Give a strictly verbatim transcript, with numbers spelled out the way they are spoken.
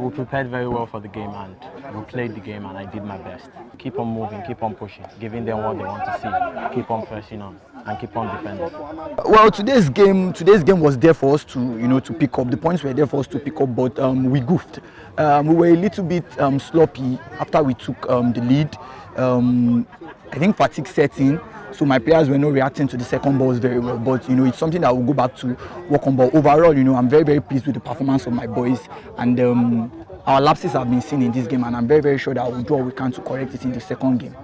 we prepared very well for the game and we played the game and I did my best. Keep on moving, keep on pushing, giving them what they want to see, keep on pressing on and keep on defending. Well, today's game, today's game was there for us to, you know, to pick up. The points were there for us to pick up, but um, we goofed. Um, we were a little bit um, sloppy after we took um, the lead. Um, I think fatigue set in, so my players were not reacting to the second balls very well. But you know, it's something that we'll go back to work on. But overall, you know, I'm very, very pleased with the performance of my boys, and um, our lapses have been seen in this game, and I'm very, very sure that we'll do what we can to correct it in the second game.